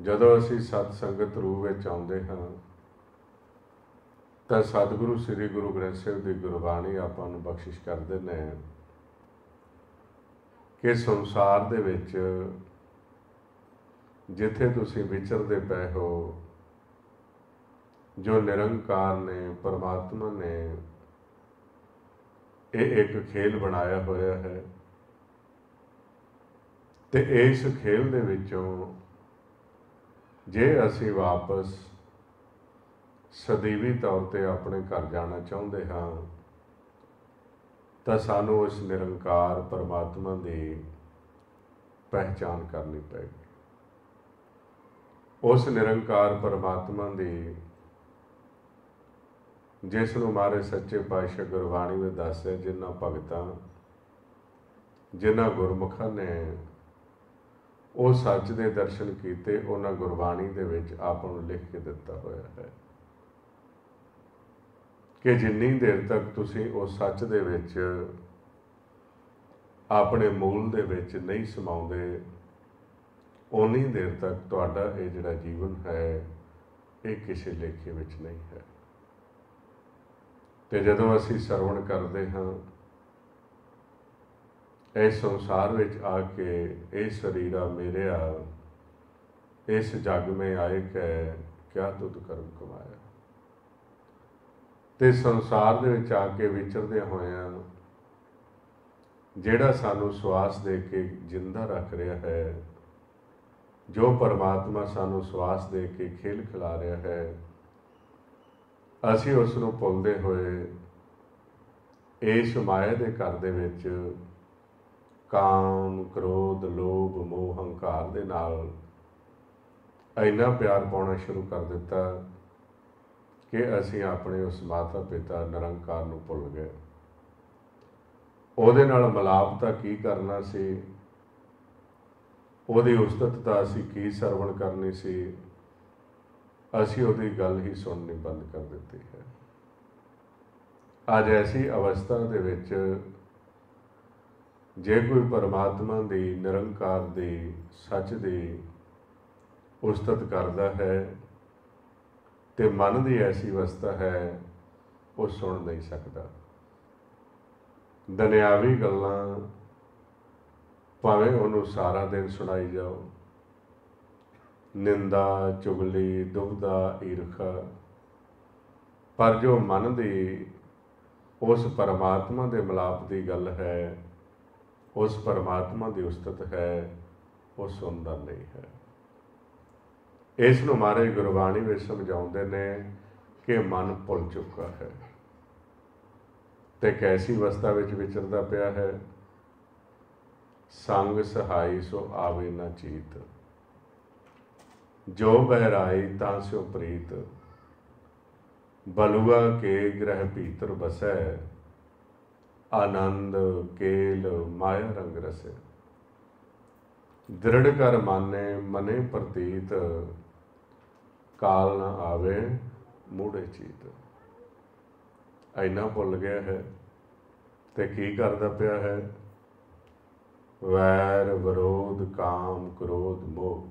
ਜਦੋਂ ਅਸੀਂ ਸਤ ਸੰਗਤ ਰੂਪ ਵਿੱਚ ਆਉਂਦੇ ਹਾਂ ਤਾਂ ਸਤਿਗੁਰੂ ਸ੍ਰੀ ਗੁਰੂ ਗ੍ਰੰਥ ਸਾਹਿਬ ਦੀ ਗੁਰਬਾਣੀ ਆਪਾਂ ਨੂੰ ਬਖਸ਼ਿਸ਼ ਕਰਦੇ ਨੇ ਕਿ ਸੰਸਾਰ ਦੇ ਵਿੱਚ ਜਿੱਥੇ ਤੁਸੀਂ ਵਿਚਰਦੇ ਪਏ ਹੋ, ਜੋ ਨਿਰੰਕਾਰ ਨੇ, ਪਰਮਾਤਮਾ ਨੇ ਇਹ ਇੱਕ ਖੇਲ ਬਣਾਇਆ ਹੋਇਆ ਹੈ ਤੇ ਇਸ ਖੇਲ ਦੇ ਵਿੱਚੋਂ ਜੇ ਅਸੀਂ ਵਾਪਸ ਸਦੀਵੀ ਤੌਰ ਤੇ ਆਪਣੇ ਘਰ ਜਾਣਾ ਚਾਹੁੰਦੇ ਹਾਂ ਤਾਂ ਸਾਨੂੰ ਉਸ ਨਿਰੰਕਾਰ ਪਰਮਾਤਮਾ ਦੀ ਪਹਿਚਾਣ ਕਰਨੀ ਪਏਗੀ। ਉਸ ਨਿਰੰਕਾਰ ਪਰਮਾਤਮਾ ਦੀ ਜਿਸ ਨੂੰ ਮਹਾਰਾਜ ਸੱਚੇ ਪਾਤਸ਼ਾਹ ਗੁਰਬਾਣੀ ਵਿੱਚ ਦੱਸਿਆ, ਜਿਨ੍ਹਾਂ ਭਗਤਾਂ, ਜਿਨ੍ਹਾਂ ਗੁਰਮੁਖਾਂ ਨੇ ਉਹ ਸੱਚ ਦੇ ਦਰਸ਼ਨ ਕੀਤੇ, ਉਹਨਾਂ ਗੁਰਬਾਣੀ ਦੇ ਵਿੱਚ ਆਪ ਨੂੰ ਲਿਖ ਕੇ ਦਿੱਤਾ ਹੋਇਆ ਹੈ ਕਿ ਜਿੰਨੀ ਦੇਰ ਤੱਕ ਤੁਸੀਂ ਉਸ ਸੱਚ ਦੇ ਵਿੱਚ ਆਪਣੇ ਮੂਲ ਦੇ ਵਿੱਚ ਨਹੀਂ ਸਮਾਉਂਦੇ, ਓਨੀ ਦੇਰ ਤੱਕ ਤੁਹਾਡਾ ਇਹ ਜਿਹੜਾ ਜੀਵਨ ਹੈ ਇਹ ਕਿਸੇ ਲੇਖੇ ਵਿੱਚ ਨਹੀਂ ਹੈ। ਤੇ ਜਦੋਂ ਅਸੀਂ ਸਰਵਣ ਕਰਦੇ ਹਾਂ, ਇਸ ਸੰਸਾਰ ਵਿੱਚ ਆ ਕੇ ਇਹ ਸਰੀਰਾ ਮੇਰਿਆ, ਇਸ ਜਗ में आए ਕੈ ਕਿਆ ਤੁਧ ਕਰਮ ਕਮਾਇਆ, ਤੇ ਸੰਸਾਰ ਦੇ ਵਿੱਚ ਆ ਕੇ ਵਿਚਰਦਿਆਂ ਹੋਇਆਂ ਜਿਹੜਾ ਸਾਨੂੰ ਸਵਾਸ ਦੇ ਕੇ ਜਿੰਦਾ ਰੱਖ ਰਿਹਾ ਹੈ, ਜੋ ਪਰਮਾਤਮਾ ਸਾਨੂੰ ਸਵਾਸ ਦੇ ਕੇ ਖੇਲ ਖਿਲਾ ਰਿਹਾ ਹੈ, ਅਸੀਂ ਉਸ ਨੂੰ ਭੁੱਲਦੇ ਹੋਏ ਇਸ ਮਾਇਆ ਦੇ ਘਰ ਦੇ ਵਿੱਚ ਕਾਮ, ਕ੍ਰੋਧ, ਲੋਭ, ਮੋਹ, ਹੰਕਾਰ ਦੇ ਨਾਲ ਇੰਨਾ ਪਿਆਰ ਪਾਉਣਾ ਸ਼ੁਰੂ ਕਰ ਦਿੱਤਾ ਕਿ ਅਸੀਂ ਆਪਣੇ ਉਸ ਮਾਤਾ ਪਿਤਾ ਨਿਰੰਕਾਰ ਨੂੰ ਭੁੱਲ ਗਏ। ਉਹਦੇ ਨਾਲ ਮਿਲਾਪ ਤਾਂ ਕੀ ਕਰਨਾ ਸੀ, ਉਹਦੀ ਉਸਤਤ ਤਾਂ ਅਸੀਂ ਕੀ ਸਰਵਣ ਕਰਨੀ ਸੀ, ਅਸੀਂ ਉਹਦੀ ਗੱਲ ਹੀ ਸੁਣਨੀ ਬੰਦ ਕਰ ਦਿੱਤੀ ਹੈ। ਅੱਜ ਐਸੀ ਅਵਸਥਾ ਦੇ ਵਿੱਚ ਜੇ ਕੋਈ ਪਰਮਾਤਮਾ ਦੀ, ਨਿਰੰਕਾਰ ਦੀ, ਸੱਚ ਦੀ ਉਸਤਤ ਕਰਦਾ ਹੈ ਤੇ ਮਨ ਦੀ ਐਸੀ ਅਵਸਥਾ ਹੈ ਉਹ ਸੁਣ ਨਹੀਂ ਸਕਦਾ। ਦੁਨਿਆਵੀ ਗੱਲਾਂ ਭਾਵੇਂ ਉਹਨੂੰ ਸਾਰਾ ਦਿਨ ਸੁਣਾਈ ਜਾਓ, ਨਿੰਦਾ, ਚੁਗਲੀ, ਦੁਬਦਾ, ਈਰਖਾ, ਪਰ ਜੋ ਮਨ ਦੀ ਉਸ ਪਰਮਾਤਮਾ ਦੇ ਮਿਲਾਪ ਦੀ ਗੱਲ ਹੈ, ਉਸ ਪਰਮਾਤਮਾ ਦੀ ਉਸਤਤ ਹੈ, ਉਹ ਸੁਣਦਾ ਨਹੀਂ ਹੈ। ਇਸ ਨੂੰ ਮਹਾਰਾਜ ਗੁਰਬਾਣੀ ਵਿੱਚ ਸਮਝਾਉਂਦੇ ਨੇ ਕਿ ਮਨ ਭੁੱਲ ਚੁੱਕਾ ਹੈ ਤੇ ਕੈਸੀ ਅਵਸਥਾ ਵਿੱਚ ਵਿਚਰਦਾ ਪਿਆ ਹੈ। ਸੰਗ ਸਹਾਈ ਸੋ ਆਵੇ ਨਾ ਚੀਤ, ਜੋ ਬਹਿਰਾਈ ਤਾਂ ਸਿਓ ਪ੍ਰੀਤ, ਬਲੂਆ ਕੇ ਗ੍ਰਹਿ ਭੀਤਰ ਬਸੈ, ਆਨੰਦ ਕੇਲ ਮਾਇਆ ਰੰਗ ਰਸੈ, ਦ੍ਰਿੜ ਕਰ ਮਾਨੇ ਮਨੇ ਪ੍ਰਤੀਤ, ਕਾਲ ਨਾ ਆਵੇ ਮੂੜੇ ਚੀਤ। ਇੰਨਾ ਭੁੱਲ ਗਿਆ ਹੈ ਤੇ ਕੀ ਕਰਦਾ ਪਿਆ ਹੈ? ਵੈਰ, ਵਿਰੋਧ, ਕਾਮ, ਕ੍ਰੋਧ, ਮੋਹ,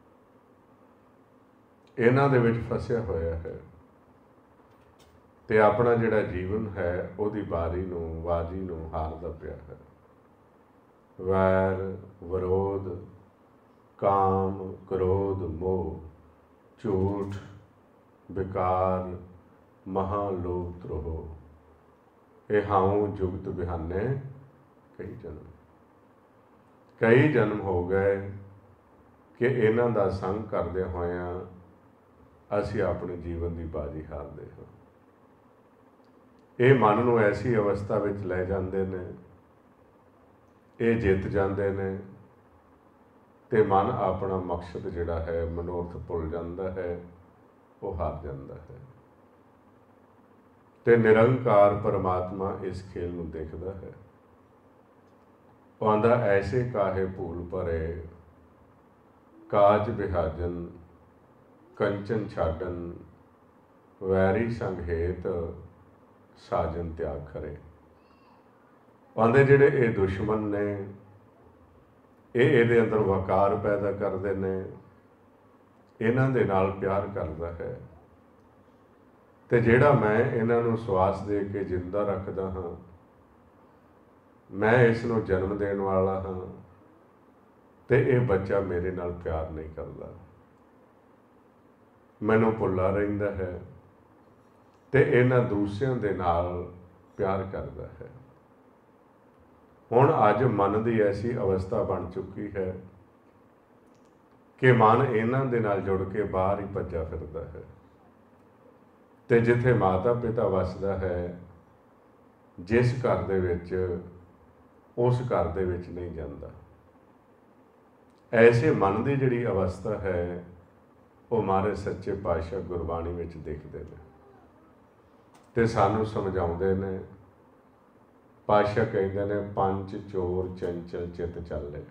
ਇਹਨਾਂ ਦੇ ਵਿੱਚ ਫਸਿਆ ਹੋਇਆ ਹੈ ਤੇ ਆਪਣਾ ਜਿਹੜਾ ਜੀਵਨ ਹੈ ਉਹਦੀ ਬਾਜੀ ਨੂੰ ਹਾਰਦਾ ਪਿਆ ਹੈ। ਵੈਰ, ਵਿਰੋਧ, ਕਾਮ, ਕ੍ਰੋਧ, ਮੋਹ, ਝੂਠ, ਵਿਕਾਰ, ਮਹਾ ਲੋਭ, ਧਰੋਹ, ਇਹ ਹਾਉ ਜੁਗਤ ਬਿਹਾਨੇ ਕਈ ਜਨਮ ਹੋ ਗਏ ਕਿ ਇਹਨਾਂ ਦਾ ਸੰਗ ਕਰਦੇ ਹੋਇਆਂ ਅਸੀਂ ਆਪਣੇ ਜੀਵਨ ਦੀ ਬਾਜੀ ਹਾਰਦੇ ਹਾਂ। ਇਹ ਮਨ ਨੂੰ ਐਸੀ ਅਵਸਥਾ ਵਿੱਚ ਲੈ ਜਾਂਦੇ ਨੇ, ਇਹ ਜਿੱਤ ਜਾਂਦੇ ਨੇ ਤੇ ਮਨ ਆਪਣਾ ਮਕਸਦ ਜਿਹੜਾ ਹੈ, ਮਨੋਰਥ ਭੁੱਲ ਜਾਂਦਾ ਹੈ, ਉਹ ਹਾਰ ਜਾਂਦਾ ਹੈ। ਤੇ ਨਿਰੰਕਾਰ ਪਰਮਾਤਮਾ ਇਸ ਖੇਲ ਨੂੰ ਦੇਖਦਾ ਹੈ। ਉਹ ਆਂਦਾ ਐਸੇ ਕਾਹੇ ਭੂਲ ਭਰੇ, ਕਾਜ ਵਿਹਾਜਨ ਕੰਚਨ ਛਾਡਨ, ਵੈਰੀ ਸੰਗ ਹੇਤ ਸਾਜਨ ਤਿਆਗ ਕਰੇ। ਆਂਦੇ ਜਿਹੜੇ ਇਹ ਦੁਸ਼ਮਣ ਨੇ, ਇਹ ਇਹਦੇ ਅੰਦਰ ਵਕਾਰ ਪੈਦਾ ਕਰਦੇ ਨੇ, ਇਹਨਾਂ ਦੇ ਨਾਲ ਪਿਆਰ ਕਰਦਾ ਹੈ, ਤੇ ਜਿਹੜਾ ਮੈਂ ਇਹਨਾਂ ਨੂੰ ਸਵਾਸ ਦੇ ਕੇ ਜਿੰਦਾ ਰੱਖਦਾ ਹਾਂ, ਮੈਂ ਇਸ ਨੂੰ ਜਨਮ ਦੇਣ ਵਾਲਾ ਹਾਂ, ਤੇ ਇਹ ਬੱਚਾ ਮੇਰੇ ਨਾਲ ਪਿਆਰ ਨਹੀਂ ਕਰਦਾ, ਮੈਨੂੰ ਭੁੱਲਾ ਰਹਿੰਦਾ ਹੈ, ਤੇ ਇਹਨਾਂ ਦੂਸਰਿਆਂ ਦੇ ਨਾਲ ਪਿਆਰ ਕਰਦਾ ਹੈ। ਹੁਣ ਅੱਜ ਮਨ ਦੀ ਐਸੀ ਅਵਸਥਾ ਬਣ ਚੁੱਕੀ ਹੈ ਕਿ ਮਨ ਇਹਨਾਂ ਦੇ ਨਾਲ ਜੁੜ ਕੇ ਬਾਹਰ ਹੀ ਭੱਜਾ ਫਿਰਦਾ ਹੈ, ਤੇ ਜਿੱਥੇ ਮਾਤਾ ਪਿਤਾ ਵਸਦਾ ਹੈ, ਜਿਸ ਘਰ ਦੇ ਵਿੱਚ, ਉਸ ਘਰ ਦੇ ਵਿੱਚ ਨਹੀਂ ਜਾਂਦਾ। ਐਸੇ ਮਨ ਦੀ ਜਿਹੜੀ ਅਵਸਥਾ ਹੈ, ਉਹ ਮਹਾਰਾਜ ਸੱਚੇ ਪਾਤਸ਼ਾਹ ਗੁਰਬਾਣੀ ਵਿੱਚ ਦੇਖਦੇ ਨੇ ਤੇ ਸਾਨੂੰ ਸਮਝਾਉਂਦੇ ਨੇ। ਪਾਤਸ਼ਾਹ ਕਹਿੰਦੇ ਨੇ, ਪੰਜ ਚੋਰ ਚੰਚਲ ਚਿਤ ਚਾਲੇ,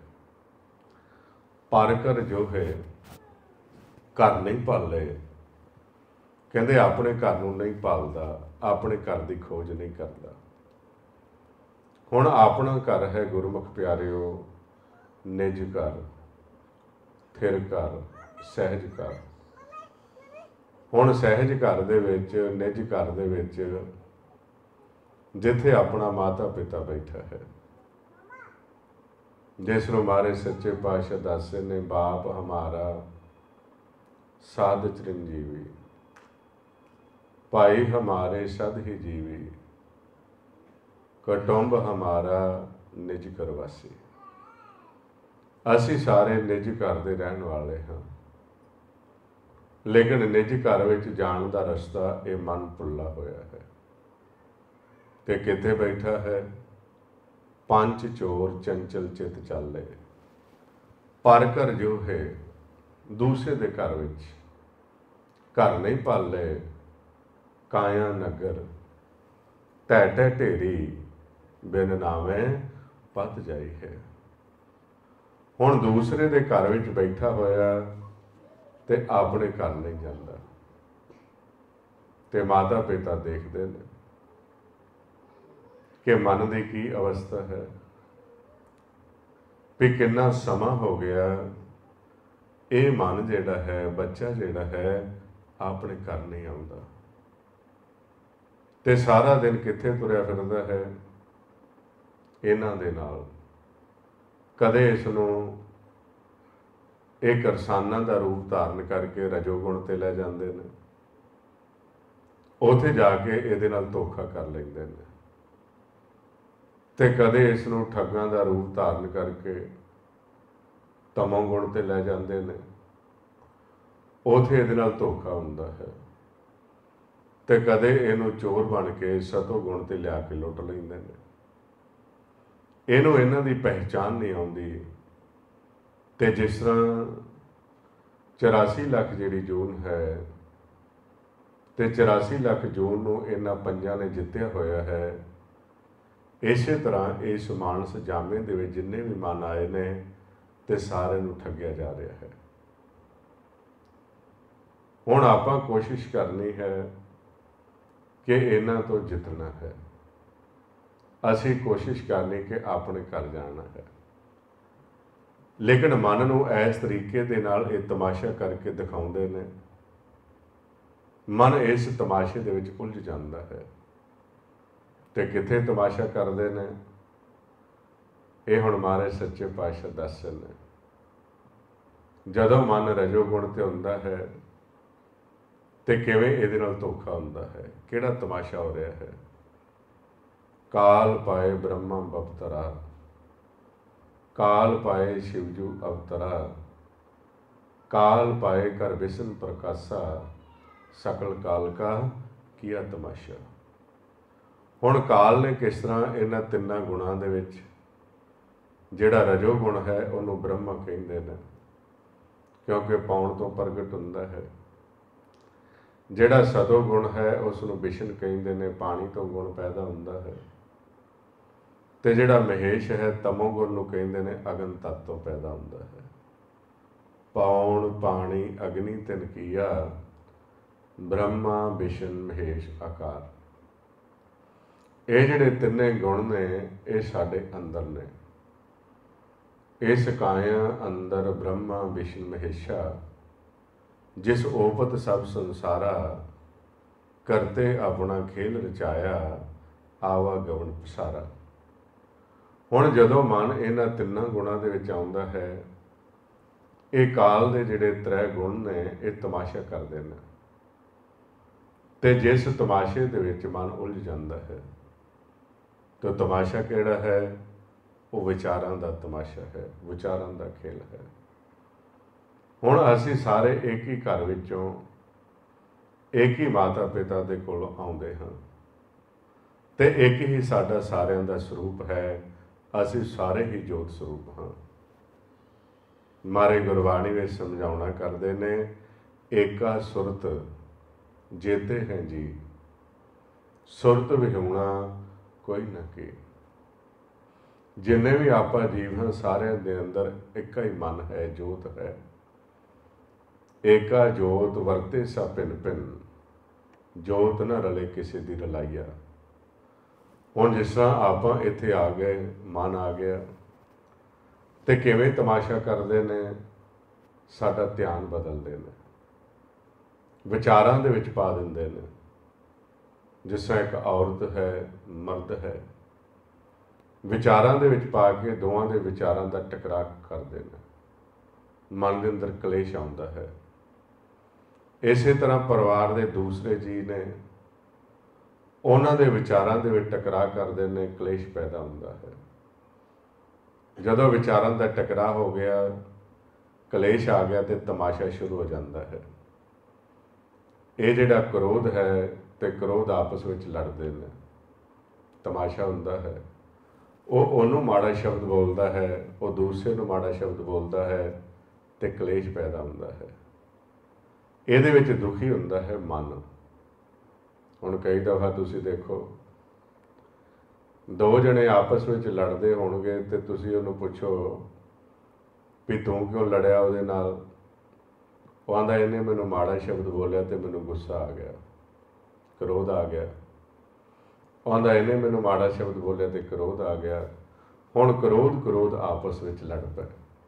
ਪਰ ਘਰ ਜੋ ਹੈ ਘਰ ਨਹੀਂ ਭਾਲੇ। ਕਹਿੰਦੇ ਆਪਣੇ ਘਰ ਨੂੰ ਨਹੀਂ ਭਾਲਦਾ, ਆਪਣੇ ਘਰ ਦੀ ਖੋਜ ਨਹੀਂ ਕਰਦਾ। ਹੁਣ ਆਪਣਾ ਘਰ ਹੈ ਗੁਰਮੁਖ ਪਿਆਰਿਓ, ਨਿਜ ਘਰ, ਫਿਰ ਘਰ, ਸਹਿਜ ਘਰ। ਹੁਣ ਸਹਿਜ ਘਰ ਦੇ ਵਿੱਚ, ਨਿਜ ਘਰ ਦੇ ਵਿੱਚ, ਜਿੱਥੇ ਆਪਣਾ ਮਾਤਾ ਪਿਤਾ ਬੈਠਾ ਹੈ, ਜਿਸ ਨੂੰ ਮਹਾਰਾਜ ਸੱਚੇ ਪਾਤਸ਼ਾਹ ਦੱਸਦੇ ਨੇ, ਬਾਪ ਹਮਾਰਾ ਸਾਧ ਚਿਰੰਜੀਵੀ, ਭਾਈ ਹਮਾਰੇ ਸਦ ਹੀ ਜੀਵੀ, ਕੁਟੁੰਬ ਹਮਾਰਾ ਨਿਜ ਘਰ ਵਾਸੀ। ਅਸੀਂ ਸਾਰੇ ਨਿਜ ਘਰ ਦੇ ਰਹਿਣ ਵਾਲੇ ਹਾਂ, ਲੇਕਿਨ ਨਿਜ ਘਰ ਵਿੱਚ ਜਾਣ ਦਾ ਰਸਤਾ ਇਹ ਮਨ ਭੁੱਲਾ ਹੋਇਆ ਹੈ। ਤੇ ਕਿੱਥੇ ਬੈਠਾ ਹੈ? ਪੰਜ ਚੋਰ ਚੰਚਲ ਚਿਤ ਚਾਲੇ, ਪਰ ਘਰ ਜੋ ਹੈ ਦੂਸਰੇ ਦੇ ਘਰ ਵਿੱਚ, ਘਰ ਨਹੀਂ ਪਾਲੇ, ਕਾਇਆ ਨਗਰ, ਢਹਿ ਢਹਿ ਢੇਰੀ, ਬਿਨ ਨਾਵੇਂ ਪਤ ਜਾਈ ਹੈ। ਹੁਣ ਦੂਸਰੇ ਦੇ ਘਰ ਵਿੱਚ ਬੈਠਾ ਹੋਇਆ ਤੇ ਆਪਣੇ ਘਰ ਨਹੀਂ ਜਾਂਦਾ, ਤੇ ਮਾਤਾ ਪਿਤਾ ਦੇਖਦੇ ਨੇ ਕਿ ਮਨ ਦੀ ਕੀ ਅਵਸਥਾ ਹੈ, ਵੀ ਕਿੰਨਾ ਸਮਾਂ ਹੋ ਗਿਆ ਇਹ ਮਨ ਜਿਹੜਾ ਹੈ, ਬੱਚਾ ਜਿਹੜਾ ਹੈ, ਆਪਣੇ ਘਰ ਨਹੀਂ ਆਉਂਦਾ, ਤੇ ਸਾਰਾ ਦਿਨ ਕਿੱਥੇ ਤੁਰਿਆ ਫਿਰਦਾ ਹੈ? ਇਹਨਾਂ ਦੇ ਨਾਲ। ਕਦੇ ਇਸ ਨੂੰ ਇਹ ਕਿਰਸਾਨਾਂ ਦਾ ਰੂਪ ਧਾਰਨ ਕਰਕੇ ਰਜੋਗੁਣ ਤੇ ਲੈ ਜਾਂਦੇ ਨੇ, ਉੱਥੇ ਜਾ ਕੇ ਇਹਦੇ ਨਾਲ ਧੋਖਾ ਕਰ ਲੈਂਦੇ ਨੇ, ਤੇ ਕਦੇ ਇਸ ਨੂੰ ਠੱਗਾਂ ਦਾ ਰੂਪ ਧਾਰਨ ਕਰਕੇ ਤਮੋ ਗੁਣ ਤੇ ਲੈ ਜਾਂਦੇ ਨੇ, ਉੱਥੇ ਇਹਦੇ ਨਾਲ ਧੋਖਾ ਹੁੰਦਾ ਹੈ, ਤੇ ਕਦੇ ਇਹਨੂੰ ਚੋਰ ਬਣ ਕੇ ਸਤੋ ਗੁਣ ਤੇ ਲਿਆ ਕੇ ਲੁੱਟ ਲੈਂਦੇ ਨੇ। ਇਹਨੂੰ ਇਹਨਾਂ ਦੀ ਪਹਿਚਾਣ ਨਹੀਂ ਆਉਂਦੀ। ਤੇ ਜਿਸ ਤਰ੍ਹਾਂ 84 ਲੱਖ ਜਿਹੜੀ ਜੂਨ ਹੈ, ਤੇ 84 ਲੱਖ ਜੂਨ ਨੂੰ ਇਹਨਾਂ ਪੰਜਾਂ ਨੇ ਜਿੱਤਿਆ ਹੋਇਆ ਹੈ, ਇਸੇ ਤਰ੍ਹਾਂ ਇਸ ਮਾਨਸ ਜਾਮੇ ਦੇ ਵਿੱਚ ਜਿੰਨੇ ਵੀ ਮਨ ਆਏ ਨੇ, ਤੇ ਸਾਰਿਆਂ ਨੂੰ ਠੱਗਿਆ ਜਾ ਰਿਹਾ ਹੈ। ਹੁਣ ਆਪਾਂ ਕੋਸ਼ਿਸ਼ ਕਰਨੀ ਹੈ ਕਿ ਇਹਨਾਂ ਤੋਂ ਜਿੱਤਣਾ ਹੈ। ਅਸੀਂ ਕੋਸ਼ਿਸ਼ ਕਰਨੀ ਕਿ ਆਪਣੇ ਘਰ ਜਾਣਾ ਹੈ, ਲੇਕਿਨ ਮਨ ਨੂੰ ਇਸ ਤਰੀਕੇ ਦੇ ਨਾਲ ਇਹ ਤਮਾਸ਼ਾ ਕਰਕੇ ਦਿਖਾਉਂਦੇ ਨੇ, ਮਨ ਇਸ ਤਮਾਸ਼ੇ ਦੇ ਵਿੱਚ ਉਲਝ ਜਾਂਦਾ ਹੈ। ਤੇ ਕਿੱਥੇ ਤਮਾਸ਼ਾ ਕਰਦੇ ਨੇ? ਇਹ ਹੁਣ ਮਹਾਰਾਜ ਸੱਚੇ ਪਾਤਸ਼ਾਹ ਦੱਸਦੇ ਨੇ, ਜਦੋਂ ਮਨ ਰਜੋਗੁਣ ਤੇ ਹੁੰਦਾ ਹੈ ਤੇ ਕਿਵੇਂ ਇਹਦੇ ਨਾਲ ਧੋਖਾ ਹੁੰਦਾ ਹੈ, ਕਿਹੜਾ ਤਮਾਸ਼ਾ ਹੋ ਰਿਹਾ ਹੈ। ਕਾਲ ਪਾਏ ਬ੍ਰਹਮਾ ਬਪਤਰਾ, ਕਾਲ ਪਾਏ ਸ਼ਿਵਜੂ ਅਵਤਰਾ, ਕਾਲ ਪਾਏ ਕਰ ਵਿਸ਼ਨ ਪ੍ਰਕਾਸ਼ਾ, ਸਕਲ ਕਾਲ ਕਾ ਕੀਆ ਤਮਾਸ਼ਾ। ਹੁਣ ਕਾਲ ਨੇ ਕਿਸ ਤਰ੍ਹਾਂ ਇਹਨਾਂ ਤਿੰਨਾਂ ਗੁਣਾਂ ਦੇ ਵਿੱਚ, ਜਿਹੜਾ ਰਜੋ ਗੁਣ ਹੈ ਉਹਨੂੰ ਬ੍ਰਹਮਾ ਕਹਿੰਦੇ ਨੇ, ਕਿਉਂਕਿ ਪਾਉਣ ਤੋਂ ਪ੍ਰਗਟ ਹੁੰਦਾ ਹੈ। ਜਿਹੜਾ ਸਤੋ ਗੁਣ ਹੈ ਉਸ ਨੂੰ ਵਿਸ਼ਨ ਕਹਿੰਦੇ ਨੇ, ਪਾਣੀ ਤੋਂ ਗੁਣ ਪੈਦਾ ਹੁੰਦਾ ਹੈ। ਤੇ ਜਿਹੜਾ ਮਹੇਸ਼ ਹੈ, ਤਮੋ ਗੁਣ ਨੂੰ ਕਹਿੰਦੇ ਨੇ, ਅਗਨ ਤੱਤ ਤੋਂ ਪੈਦਾ ਹੁੰਦਾ ਹੈ। ਪਾਉਣ ਪਾਣੀ ਅਗਨੀ ਤਿਨ ਕੀਆ, ਬ੍ਰਹਮਾ ਵਿਸ਼ਨ ਮਹੇਸ਼ ਆਕਾਰ। ਇਹ ਜਿਹੜੇ ਤਿੰਨੇ ਗੁਣ ਨੇ, ਇਹ ਸਾਡੇ ਅੰਦਰ ਨੇ। ਇਸ ਕਾਇਆ ਅੰਦਰ ਬ੍ਰਹਮਾ ਵਿਸ਼ਨ ਮਹੇਸ਼ਾ, जिस ओपत सब संसारा, करते अपना खेल रचाया, आवा गवन पसारा। ਹੁਣ ਜਦੋਂ ਮਨ ਇਹਨਾਂ ਤਿੰਨਾਂ ਗੁਣਾਂ ਦੇ ਵਿੱਚ ਆਉਂਦਾ ਹੈ, ਇਹ ਕਾਲ ਦੇ ਜਿਹੜੇ ਤ੍ਰੈ ਗੁਣ ਨੇ ਇਹ ਤਮਾਸ਼ਾ ਕਰਦੇ ਨੇ, ਤੇ ਜਿਸ ਤਮਾਸ਼ੇ ਦੇ ਵਿੱਚ ਮਨ ਉਲਝ ਜਾਂਦਾ ਹੈ, ਤਾਂ ਤਮਾਸ਼ਾ ਕਿਹੜਾ ਹੈ? ਉਹ ਵਿਚਾਰਾਂ ਦਾ ਤਮਾਸ਼ਾ ਹੈ, ਵਿਚਾਰਾਂ ਦਾ ਖੇਲ ਹੈ। ਹੁਣ ਅਸੀਂ ਸਾਰੇ ਇੱਕ ਹੀ ਘਰ ਵਿੱਚੋਂ, ਇੱਕ ਹੀ ਮਾਤਾ ਪਿਤਾ ਦੇ ਕੋਲ ਆਉਂਦੇ ਹਾਂ, ਤੇ ਇੱਕ ਹੀ ਸਾਡਾ ਸਾਰਿਆਂ ਦਾ ਸਰੂਪ ਹੈ। ਅਸੀਂ ਸਾਰੇ ਹੀ ਜੋਤ ਸਰੂਪ ਹਾਂ। ਮਾਰੇ ਗੁਰਬਾਣੀ ਵਿੱਚ ਸਮਝਾਉਣਾ ਕਰਦੇ ਨੇ, ਏਕਾ ਸੁਰਤ ਜੇਤੇ ਹੈ ਜੀ, ਸੁਰਤ ਵਿਹੂਣਾ ਕੋਈ ਨਾ ਕੀ। ਜਿੰਨੇ ਵੀ ਆਪਾਂ ਜੀਵ ਹਾਂ, ਸਾਰਿਆਂ ਦੇ ਅੰਦਰ ਇੱਕ ਹੀ ਮਨ ਹੈ, ਜੋਤ ਹੈ। ਏਕਾ ਜੋਤ ਵਰਤੇ ਸਾ ਭਿੰਨ ਭਿੰਨ, ਜੋਤ ਨਾ ਰਲੇ ਕਿਸੇ ਦੀ ਰਲਾਈਆ। ਹੁਣ ਜਿਸ ਤਰ੍ਹਾਂ ਆਪਾਂ ਇੱਥੇ ਆ ਗਏ, ਮਨ ਆ ਗਿਆ, ਤੇ ਕਿਵੇਂ ਤਮਾਸ਼ਾ ਕਰਦੇ ਨੇ? ਸਾਡਾ ਧਿਆਨ ਬਦਲਦੇ ਨੇ, ਵਿਚਾਰਾਂ ਦੇ ਵਿੱਚ ਪਾ ਦਿੰਦੇ ਨੇ। ਜਿਸ ਤਰ੍ਹਾਂ ਇੱਕ ਔਰਤ ਹੈ, ਮਰਦ ਹੈ, ਵਿਚਾਰਾਂ ਦੇ ਵਿੱਚ ਪਾ ਕੇ ਦੋਵਾਂ ਦੇ ਵਿਚਾਰਾਂ ਦਾ ਟਕਰਾਅ ਕਰਦੇ ਨੇ, ਮਨ ਦੇ ਅੰਦਰ ਕਲੇਸ਼ ਆਉਂਦਾ ਹੈ। ਇਸੇ ਤਰ੍ਹਾਂ ਪਰਿਵਾਰ ਦੇ ਦੂਸਰੇ ਜੀਅ ਨੇ, ਉਹਨਾਂ ਦੇ ਵਿਚਾਰਾਂ ਦੇ ਵਿੱਚ ਟਕਰਾਅ ਕਰਦੇ ਨੇ, ਕਲੇਸ਼ ਪੈਦਾ ਹੁੰਦਾ ਹੈ। ਜਦੋਂ ਵਿਚਾਰਾਂ ਦਾ ਟਕਰਾਅ ਹੋ ਗਿਆ, ਕਲੇਸ਼ ਆ ਗਿਆ, ਤੇ ਤਮਾਸ਼ਾ ਸ਼ੁਰੂ ਹੋ ਜਾਂਦਾ ਹੈ। ਇਹ ਜਿਹੜਾ ਕ੍ਰੋਧ ਹੈ ਤੇ ਕ੍ਰੋਧ ਆਪਸ ਵਿੱਚ ਲੜਦੇ ਨੇ, ਤਮਾਸ਼ਾ ਹੁੰਦਾ ਹੈ। ਉਹ ਉਹਨੂੰ ਮਾੜਾ ਸ਼ਬਦ ਬੋਲਦਾ ਹੈ, ਉਹ ਦੂਸਰੇ ਨੂੰ ਮਾੜਾ ਸ਼ਬਦ ਬੋਲਦਾ ਹੈ, ਤੇ ਕਲੇਸ਼ ਪੈਦਾ ਹੁੰਦਾ ਹੈ। ਇਹਦੇ ਵਿੱਚ ਦੁਖੀ ਹੁੰਦਾ ਹੈ ਮਨ। ਹੁਣ ਕਈ ਦਫਾ ਤੁਸੀਂ ਦੇਖੋ, ਦੋ ਜਣੇ ਆਪਸ ਵਿੱਚ ਲੜਦੇ ਹੋਣਗੇ, ਤੇ ਤੁਸੀਂ ਉਹਨੂੰ ਪੁੱਛੋ ਵੀ ਤੂੰ ਕਿਉਂ ਲੜਿਆ ਉਹਦੇ ਨਾਲ? ਉਹ ਆਂਦਾ, ਇਹਨੇ ਮੈਨੂੰ ਮਾੜਾ ਸ਼ਬਦ ਬੋਲਿਆ ਤੇ ਮੈਨੂੰ ਗੁੱਸਾ ਆ ਗਿਆ, ਕ੍ਰੋਧ ਆ ਗਿਆ। ਉਹ ਆਂਦਾ, ਇਹਨੇ ਮੈਨੂੰ ਮਾੜਾ ਸ਼ਬਦ ਬੋਲਿਆ ਤੇ ਕ੍ਰੋਧ ਆ ਗਿਆ। ਹੁਣ ਕ੍ਰੋਧ ਆਪਸ ਵਿੱਚ ਲੜ ਪਏ।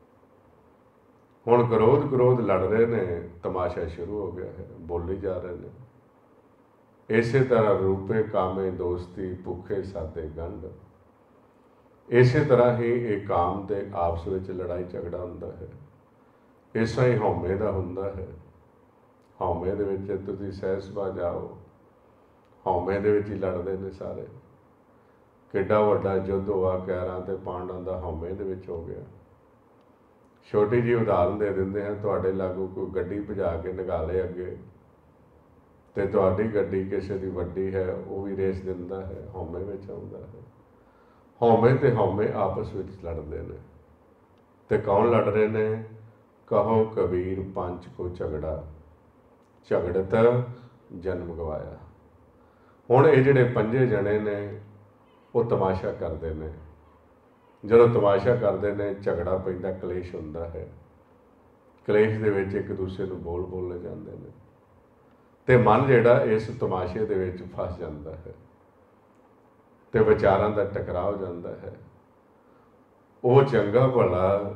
ਹੁਣ ਕ੍ਰੋਧ ਲੜ ਰਹੇ ਨੇ, ਤਮਾਸ਼ਾ ਸ਼ੁਰੂ ਹੋ ਗਿਆ ਹੈ, ਬੋਲੀ ਜਾ ਰਹੇ ਨੇ। ਇਸੇ ਤਰ੍ਹਾਂ ਰੂਪੇ ਕਾਮੇ ਦੋਸਤੀ, ਭੁੱਖੇ ਸਾਦੇ ਗੰਢ। ਇਸੇ ਤਰ੍ਹਾਂ ਹੀ ਇਹ ਕਾਮ ਦੇ ਆਪਸ ਵਿੱਚ ਲੜਾਈ ਝਗੜਾ ਹੁੰਦਾ ਹੈ। ਇਸ ਤਰ੍ਹਾਂ ਹੀ ਹਉਮੈ ਦਾ ਹੁੰਦਾ ਹੈ। ਹਉਮੈ ਦੇ ਵਿੱਚ ਤੁਸੀਂ ਸਹਿਜ ਸੁਭਾ ਜਾਓ, ਹਉਮੈ ਦੇ ਵਿੱਚ ਹੀ ਲੜਦੇ ਨੇ ਸਾਰੇ। ਕਿੱਡਾ ਵੱਡਾ ਯੁੱਧ ਹੋਆ ਕੈਰਾਂ ਤੇ ਪਾਂਡਾਂ ਦਾ ਹਉਮੈ ਦੇ ਵਿੱਚ ਹੋ ਗਿਆ। ਛੋਟੀ ਜਿਹੀ ਉਦਾਹਰਨ ਦੇ ਦਿੰਦੇ ਹਾਂ, ਤੁਹਾਡੇ ਲਾਗੂ ਕੋਈ ਗੱਡੀ ਭਜਾ ਕੇ ਨਿਗਾਹ ਲਏ ਅੱਗੇ, ਤੇ ਤੁਹਾਡੀ ਗੱਡੀ ਕਿਸੇ ਦੀ ਵੱਡੀ ਹੈ, ਉਹ ਵੀ ਰੇਸ ਦਿੰਦਾ ਹੈ, ਹਉਮੈ ਵਿੱਚ ਆਉਂਦਾ ਹੈ। ਹਉਮੈ ਤੇ ਹਉਮੈ ਆਪਸ ਵਿੱਚ ਲੜਦੇ ਨੇ। ਤੇ ਕੌਣ ਲੜ ਰਹੇ ਨੇ? ਕਹੋ ਕਬੀਰ ਪੰਚ ਕੋ ਝਗੜਾ, ਝਗੜਤ ਜਨਮ ਗਵਾਇਆ। ਹੁਣ ਇਹ ਜਿਹੜੇ ਪੰਜੇ ਜਣੇ ਨੇ, ਉਹ ਤਮਾਸ਼ਾ ਕਰਦੇ ਨੇ। ਜਦੋਂ ਤਮਾਸ਼ਾ ਕਰਦੇ ਨੇ, ਝਗੜਾ ਪੈਂਦਾ, ਕਲੇਸ਼ ਹੁੰਦਾ ਹੈ। ਕਲੇਸ਼ ਦੇ ਵਿੱਚ ਇੱਕ ਦੂਸਰੇ ਨੂੰ ਬੋਲ ਜਾਂਦੇ ਨੇ, ਤੇ ਮਨ ਜਿਹੜਾ ਇਸ ਤਮਾਸ਼ੇ ਦੇ ਵਿੱਚ ਫਸ ਜਾਂਦਾ ਹੈ, ਤੇ ਵਿਚਾਰਾਂ ਦਾ ਟਕਰਾਅ ਹੋ ਜਾਂਦਾ ਹੈ। ਉਹ ਚੰਗਾ ਭਲਾ